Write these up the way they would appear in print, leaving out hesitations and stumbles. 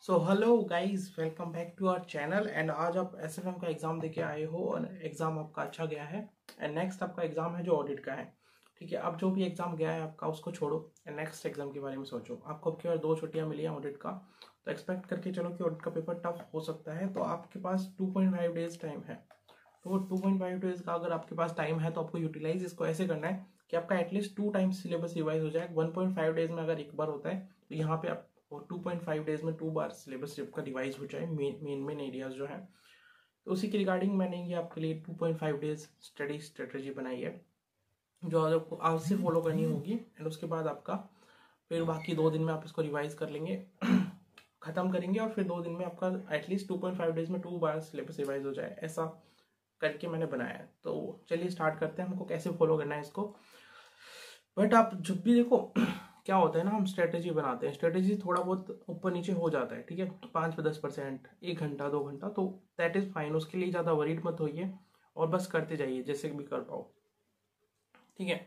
So hello guys, welcome back to our channel. And आज आप SFM का exam देके आए हो और एग्जाम आपका अच्छा गया है। एंड नेक्स्ट आपका एग्जाम है जो ऑडिट का है। ठीक है, अब जो भी एग्जाम गया है आपका उसको छोड़ो एंड नेक्स्ट एग्जाम के बारे में सोचो। आपको अब केवल 2 छुट्टियां मिली हैं ऑडिट का, तो एक्सपेक्ट करके चलो कि ऑडिट का पेपर टफ हो सकता है। तो आपके पास 2.5 डेज टाइम है। तो वो 2.5 डेज का अगर आपके पास टाइम है तो आपको यूटिलाइज इसको ऐसे करना है कि आपका एटलीस्ट 2 टाइम्स सिलेबस रिवाइज हो जाए। 1.5 डेज में अगर एक बार होता है तो यहाँ पे आप और 2.5 डेज में 2 बार सिलेबस का रिवाइज हो जाए मेन एरियाज जो है। तो उसी के रिगार्डिंग मैंने ये आपके लिए 2.5 डेज स्टडी स्ट्रेटेजी बनाई है जो आपको आज से फॉलो करनी होगी। एंड उसके बाद आपका फिर बाकी 2 दिन में आप इसको रिवाइज कर लेंगे खत्म करेंगे और फिर 2 दिन में आपका एटलीस्ट 2.5 डेज में 2 बार सिलेबस रिवाइज हो जाए, ऐसा करके मैंने बनाया है। तो चलिए स्टार्ट करते हैं हमको कैसे फॉलो करना है इसको। बट आप जब भी देखो क्या होता है ना, हम स्ट्रेटेजी बनाते हैं, स्ट्रेटेजी थोड़ा बहुत ऊपर नीचे हो जाता है, ठीक है, 5-10%, 1 घंटा 2 घंटा, तो दैट इज फाइन। उसके लिए ज़्यादा वरीड मत होइए और बस करते जाइए जैसे भी कर पाओ, ठीक है।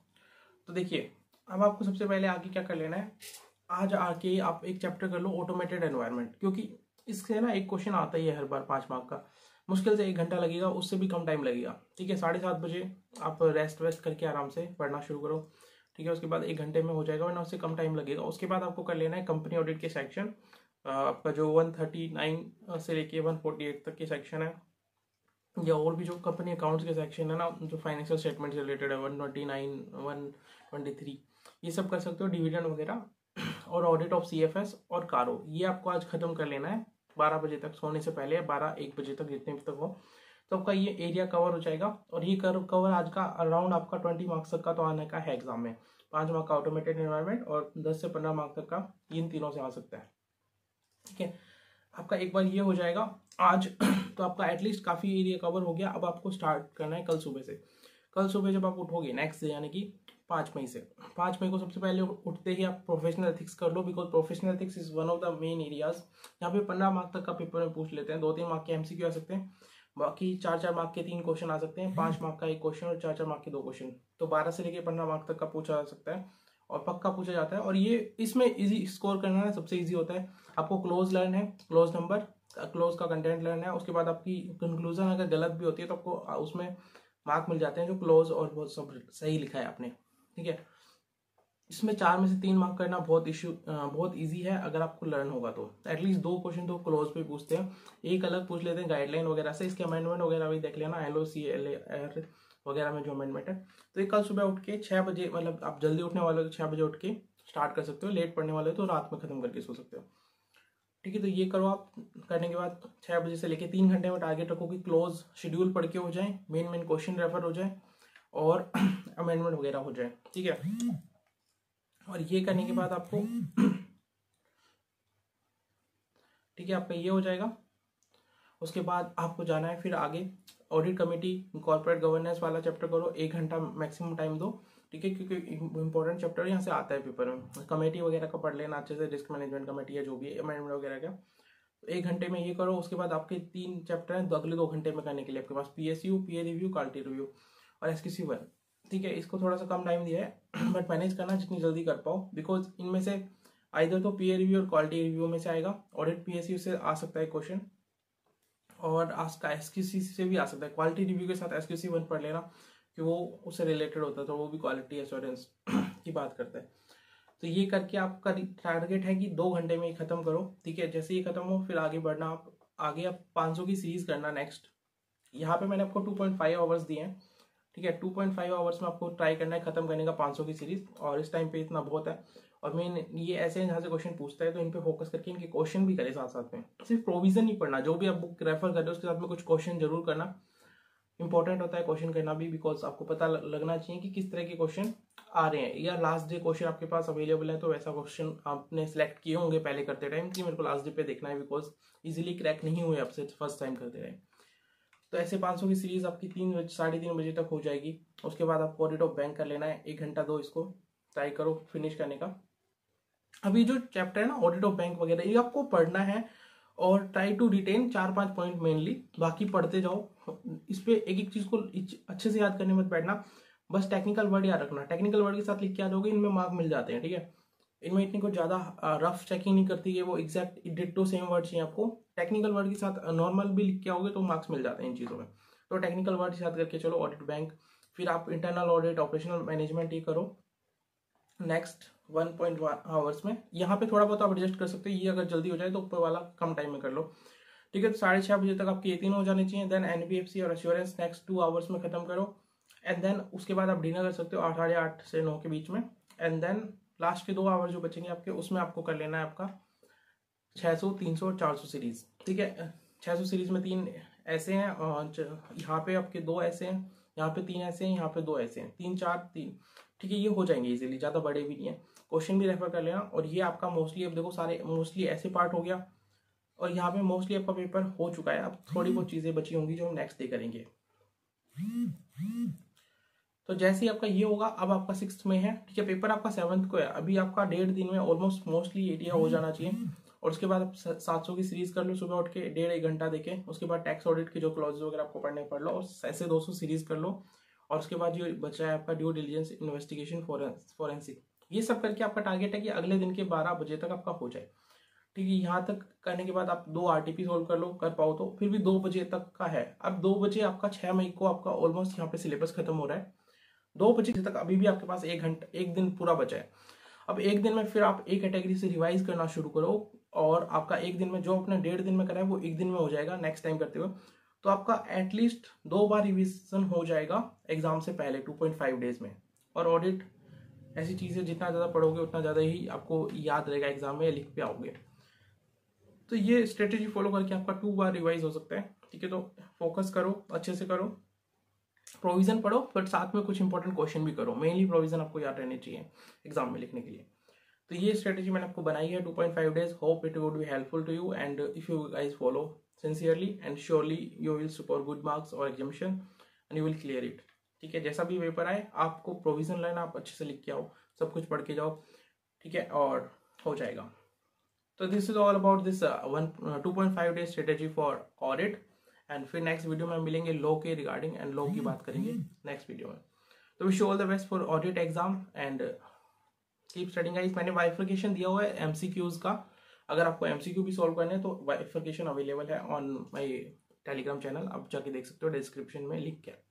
तो देखिए, अब आपको सबसे पहले आगे क्या कर लेना है। आज आके आप एक चैप्टर कर लो ऑटोमेटेड एनवायरनमेंट, क्योंकि इससे ना एक क्वेश्चन आता ही है हर बार 5 मार्क का। मुश्किल से 1 घंटा लगेगा, उससे भी कम टाइम लगेगा, ठीक है। 7:30 बजे आप रेस्ट वेस्ट करके आराम से पढ़ना शुरू करो, ठीक है। उसके बाद 1 घंटे में हो जाएगा, वरना उससे कम टाइम लगेगा। उसके बाद आपको कर लेना है कंपनी ऑडिट के सेक्शन, आपका जो 139 से लेके 148 तक के सेक्शन है, या और भी जो कंपनी अकाउंट्स के सेक्शन है ना, जो फाइनेंशियल स्टेटमेंट से रिलेटेड है, 129 123, ये सब कर सकते हो, डिविडेंड वगैरह, और ऑडिट ऑफ सीएफएस और कारो, ये आपको आज खत्म कर लेना है 12 बजे तक, सोने से पहले 12-1 बजे तक, जितने भी तक हो। तो आपका ये एरिया कवर हो जाएगा। और ये कवर आज का अराउंड आपका 20 मार्क्स तक का तो आने का है एग्जाम में। 5 मार्क का ऑटोमेटेड एनवायरनमेंट और 10 से 15 मार्क्स तक का इन तीनों से आ सकता है, ठीक है। आपका एक बार ये हो जाएगा आज तो आपका एटलीस्ट काफ़ी एरिया कवर हो गया। अब आपको स्टार्ट करना है कल सुबह से। कल सुबह जब आप उठोगे नेक्स्ट डे, यानी कि 5 मई से, 5 मई को सबसे पहले उठते ही आप प्रोफेशनल एथिक्स कर लो, because professional ethics is one of the main areas. यहाँ पे 15 मार्क तक का पेपर में पूछ लेते हैं। 2-3 मार्क के एमसीक्यू आ सकते हैं, बाकी 4-4 मार्क के 3 क्वेश्चन आ सकते हैं, 5 मार्क का 1 क्वेश्चन और 4-4 मार्क के 2 क्वेश्चन। तो 12 से लेकर 15 मार्क तक का पूछा जा सकता है और पक्का पूछा जाता है। और ये इसमें इजी स्कोर करना है, सबसे इजी होता है। आपको क्लोज लर्न है, क्लोज नंबर, क्लोज का कंटेंट लर्न है। उसके बाद आपकी कंक्लूजन अगर गलत भी होती है तो आपको उसमें मार्क मिल जाते हैं जो क्लोज और बहुत सब सही लिखा है आपने, ठीक है। इसमें 4 में से 3 मार्क करना बहुत इजी है अगर आपको लर्न होगा तो। एटलीस्ट 2 क्वेश्चन तो क्लोज पे पूछते हैं, एक अलग पूछ लेते हैं गाइडलाइन वगैरह से। इसके अमेंडमेंट वगैरह भी देख लेना, LOC वगैरह में जो अमेंडमेंट है। तो ये कल सुबह उठ के 6 बजे, मतलब आप जल्दी उठने वाले हो तो 6 बजे उठ के स्टार्ट कर सकते हो, लेट पढ़ने वाले हो तो रात में खत्म करके सो सकते हो, ठीक है। तो ये करो आप। करने के बाद 6 बजे से लेके 3 घंटे में टारगेट रखो कि क्लोज शेड्यूल पढ़ के हो जाए, मेन क्वेश्चन रेफर हो जाए और अमेंडमेंट वगैरह हो जाए, ठीक है। और ये करने के बाद आपको ठीक है, आपका ये हो जाएगा। उसके बाद आपको जाना है फिर आगे ऑडिट कमेटी, कॉर्पोरेट गवर्नेंस वाला चैप्टर करो। 1 घंटा मैक्सिमम टाइम दो, ठीक है, क्योंकि इंपॉर्टेंट चैप्टर यहाँ से आता है पेपर में। कमेटी वगैरह का पढ़ लेना अच्छे से, रिस्क मैनेजमेंट कमेटी है जो भी है, अमेंडमेंट वगैरह का। तो 1 घंटे में ये करो। उसके बाद आपके 3 चैप्टर हैं, अगले 2 घंटे में करने के लिए आपके पास PSU, PA review, quality review और SQC1, ठीक है। इसको थोड़ा सा कम टाइम दिया है बट मैनेज करना जितनी जल्दी कर पाओ, बिकॉज इनमें से आइदर तो पीए रिव्यू और क्वालिटी रिव्यू में से आएगा, ऑडिट PSU से आ सकता है क्वेश्चन और आपका SQC से भी आ सकता है। क्वालिटी रिव्यू के साथ SQC1 पढ़ लेना कि वो उससे रिलेटेड होता है, तो वो भी क्वालिटी एश्योरेंस की बात करता है। तो ये करके आपका टारगेट है कि 2 घंटे में ही खत्म करो, ठीक है। जैसे ये खत्म हो फिर आगे बढ़ना, आप आगे आप 500 की सीरीज करना नेक्स्ट। यहाँ पे मैंने आपको 2.5 आवर्स दिए हैं, ठीक है। 2.5 आवर्स में आपको ट्राई करना है खत्म करने का 500 की सीरीज, और इस टाइम पे इतना बहुत है। और मेन ये ऐसे जहाँ से क्वेश्चन पूछता है तो इन पे फोकस करके इनके क्वेश्चन भी करें साथ साथ में। सिर्फ प्रोविजन नहीं पढ़ना, जो भी आप बुक रेफर कर रहे हो उसके साथ में कुछ क्वेश्चन जरूर करना। इंपॉर्टेंट होता है क्वेश्चन करना भी, बिकॉज आपको पता लगना चाहिए कि किस तरह के क्वेश्चन आ रहे हैं, या लास्ट डे क्वेश्चन आपके पास अवेलेबल है तो वैसा क्वेश्चन आपने सेलेक्ट किए होंगे पहले करते टाइम कि मेरे को लास्ट डे पे देखना है, बिकॉज इजीली क्रैक नहीं हुए आपसे फर्स्ट टाइम करते टाइम। तो ऐसे 500 की सीरीज आपकी 3-3:30 बजे तक हो जाएगी। उसके बाद आपको ऑडिट ऑफ बैंक कर लेना है, 1 घंटा दो इसको, ट्राई करो फिनिश करने का। अभी जो चैप्टर है ना ऑडिट ऑफ बैंक वगैरह, ये आपको पढ़ना है और try to retain 4-5 point mainly, बाकी पढ़ते जाओ। इस पे एक एक चीज को अच्छे से याद करने मत बैठना, बस टेक्निकल वर्ड याद रखना। टेक्निकल वर्ड के साथ लिख के आ जाओगे, इनमें मार्क मिल जाते हैं, ठीक है। इनमें इतनी कुछ ज़्यादा रफ चेकिंग नहीं करती है, वो एग्जैक्ट डिट्टो सेम वर्ड चाहिए आपको। टेक्निकल वर्ड के साथ नॉर्मल भी लिख के आओगे तो मार्क्स मिल जाते हैं इन चीज़ों में। तो टेक्निकल वर्ड के साथ करके चलो ऑडिट बैंक, फिर आप इंटरनल ऑडिट, ऑपरेशनल मैनेजमेंट ये करो नेक्स्ट 1.1 आवर्स में। यहाँ पे थोड़ा बहुत आप एडजस्ट कर सकते हो, ये अगर जल्दी हो जाए तो ऊपर वाला कम टाइम में कर लो, ठीक है। तो 6:30 बजे तक आपके ये तीनों हो जाने चाहिए। देन एनबीएफसी और एश्योरेंस नेक्स्ट 2 आवर्स में खत्म करो। एंड देन उसके बाद आप डिनर कर सकते हो 8:30 से 9 के बीच में। एंड देन लास्ट के 2 आवर जो बचेंगे आपके, उसमें आपको कर लेना है आपका 600, 300 और 400 सीरीज, ठीक है। 600 सीरीज में 3 ऐसे हैं और यहाँ पे आपके 2 ऐसे हैं, यहाँ पे 3 ऐसे हैं, यहाँ पे 2 ऐसे हैं, 3 4 3, ठीक है। ये हो जाएंगे इजीली, ज़्यादा बड़े भी नहीं है। क्वेश्चन भी रेफर कर लेना। और ये आपका मोस्टली, अब देखो सारे मोस्टली ऐसे पार्ट हो गया, और यहाँ पे मोस्टली आपका पेपर हो चुका है। अब थोड़ी बहुत चीज़ें बची होंगी जो हम नेक्स्ट डे करेंगे। तो जैसे ही आपका ये होगा, अब आपका 6th में है, ठीक है। पेपर आपका 7th को है, अभी आपका 1.5 दिन में ऑलमोस्ट मोस्टली एरिया हो जाना चाहिए। और उसके बाद आप 700 की सीरीज कर लो सुबह उठ के 1.5-1 घंटा देके। उसके बाद टैक्स ऑडिट के जो क्लॉजेज वगैरह आपको पढ़ने पढ़ लो, और ऐसे 200 सीरीज कर लो। और उसके बाद जो बचा है आपका ड्यू डिलिजेंस, इन्वेस्टिगेशन, फॉरेंसिक, ये सब करके आपका टारगेट है कि अगले दिन के 12 बजे तक आपका हो जाए, ठीक है। यहाँ तक करने के बाद आप 2 आरटीपी सोल्व कर लो, कर पाओ तो। फिर भी 2 बजे तक का है। अब 2 बजे आपका 6 मई को आपका ऑलमोस्ट यहाँ पे सिलेबस खत्म हो रहा है। 2 बजे तक अभी भी आपके पास 1 घंटा, 1 दिन पूरा बचा है। अब 1 दिन में फिर आप एक कैटेगरी से रिवाइज करना शुरू करो, और आपका 1 दिन में जो आपने 1.5 दिन में करा है वो 1 दिन में हो जाएगा नेक्स्ट टाइम करते हुए। तो आपका एटलीस्ट 2 बार रिविजन हो जाएगा एग्जाम से पहले 2.5 डेज में। और ऑडिट ऐसी चीज़ है, जितना ज़्यादा पढ़ोगे उतना ज़्यादा ही आपको याद रहेगा एग्जाम में, लिख पे आओगे। तो ये स्ट्रेटेजी फॉलो करके आपका 2 बार रिवाइज हो सकता है, ठीक है। तो फोकस करो, अच्छे से करो, प्रोविजन पढ़ो, बट साथ में कुछ इंपॉर्टेंट क्वेश्चन भी करो। मेनली प्रोविजन आपको याद रहने चाहिए एग्जाम में लिखने के लिए। तो ये स्ट्रेटेजी मैंने आपको बनाई है 2.5 days. Hope it would be helpful to you, and if you guys follow sincerely and surely you will score good marks और examination and you will clear it, ठीक है। जैसा भी पेपर आए आपको प्रोविजन लेना, आप अच्छे से लिख के आओ, सब कुछ पढ़ के जाओ, ठीक है, और हो जाएगा। तो this is all about this 2.5 days strategy for audit. And फिर नेक्स्ट वीडियो में मिलेंगे लॉ के रिगार्डिंग, एंड लॉ की बात करेंगे नेक्स्ट वीडियो में। तो wish you all the best for audit exam, and keep studying guys. मैंने बाइफर्केशन दिया हुआ है एमसीक्यूज का, अगर आपको एमसीक्यू भी सॉल्व करने हैं तो बाइफर्केशन अवेलेबल है ऑन माय टेलीग्राम चैनल, आप जाके देख सकते हो, डिस्क्रिप्शन में लिंक है।